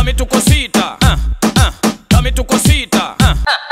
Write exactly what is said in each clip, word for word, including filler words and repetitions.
dame tu cosita, uh, uh, dame tu cosita. Uh.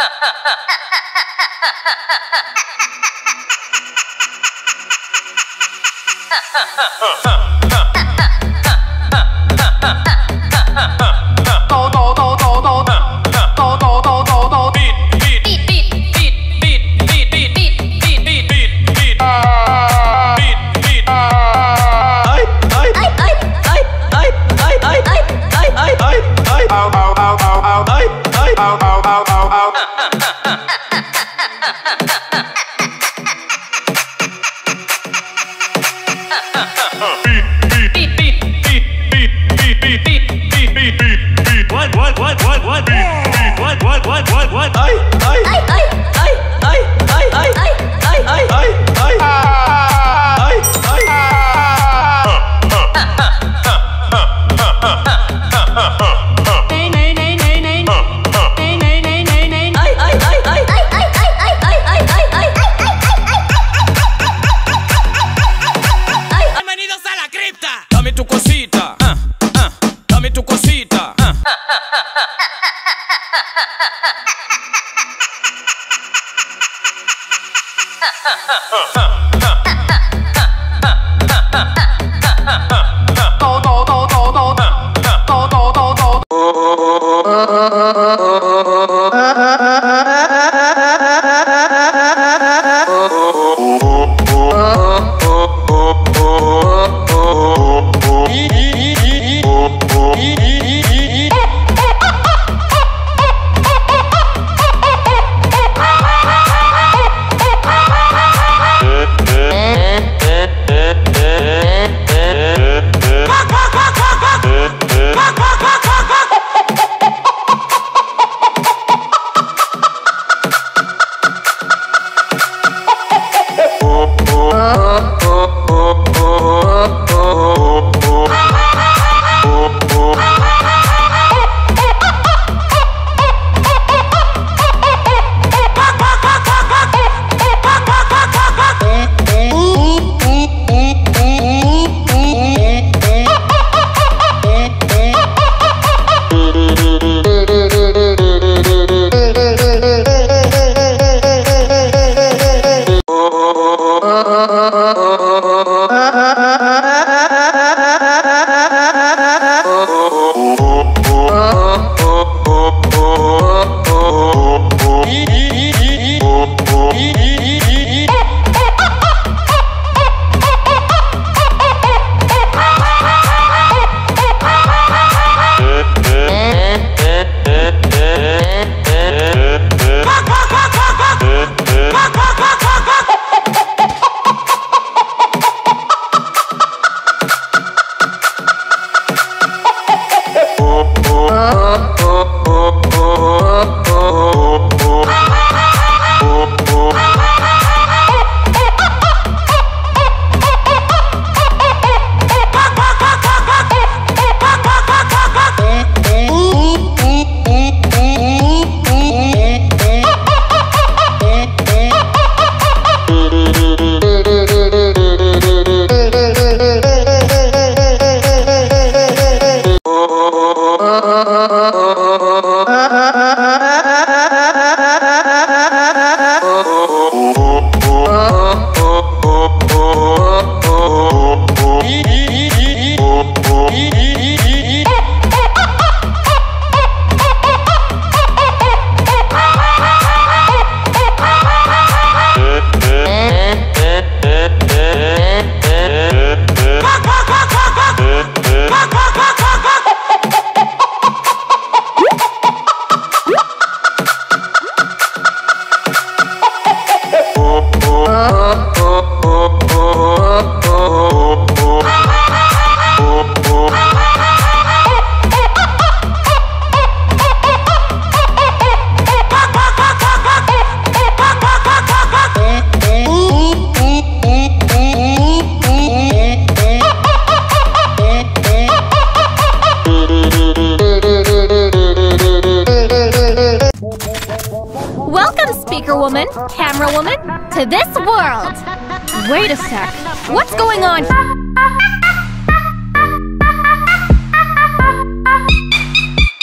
Speakerwoman, Camerawoman, to this world! Wait a sec, what's going on?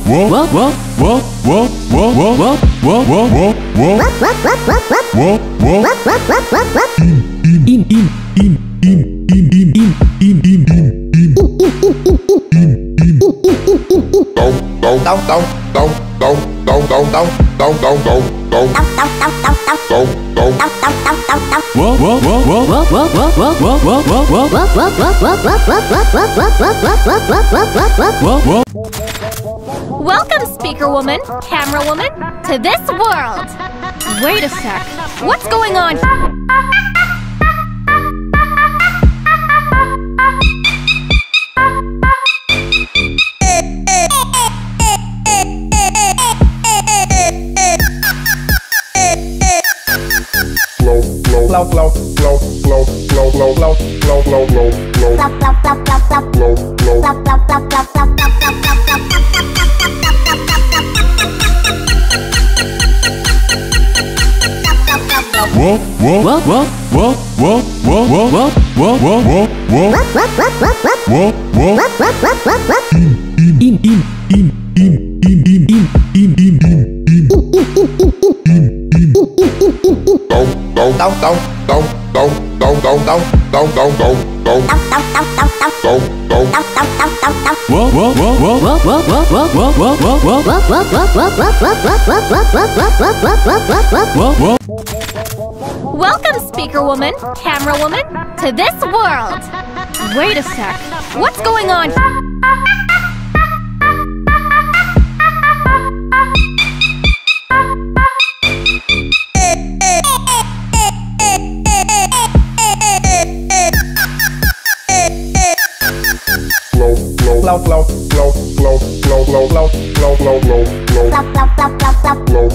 Welcome, Speakerwoman, Camerawoman, to this world! Wait a sec, what's going on? Flow, flow, flow, flow, flow, flow, flow, flow, flow, flow, flow, flow, flow, Whoa, whoa, whoa, whoa, whoa, whoa, whoa, whoa, whoa, whoa, whoa, whoa, whoa, whoa, in, in, in, in, in, in, in, in, in, in, Go, go, go, go, go, go, go, go, go, go, go, go, go, go, whoa, whoa, whoa, whoa, whoa, whoa, whoa, whoa, whoa, whoa, whoa, whoa, whoa. Welcome, Speakerwoman, Camerawoman, to this world! Wait a sec, what's going on? Flow, flow, flow, flow, flow, flow, flow, flow, flow, flow, flow, flow,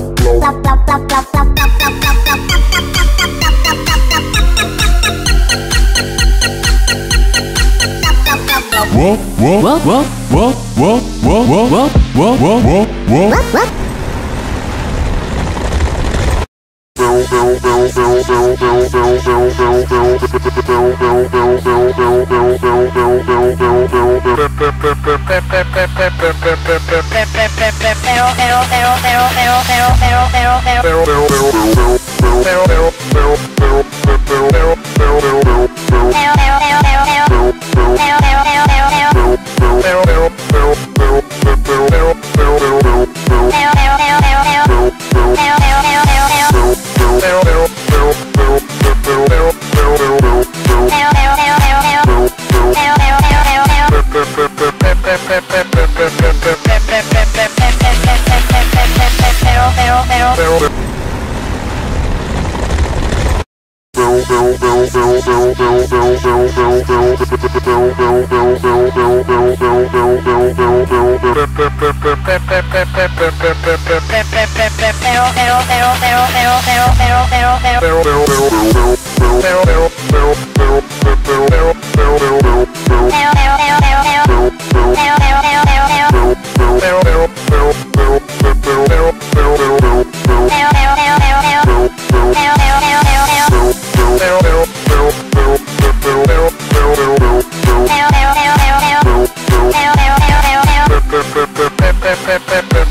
Whoa, whoa, whoa, whoa, whoa, whoa, whoa, whoa, whoa, whoa, whoa, whoa. Pepe, pepe, pepe,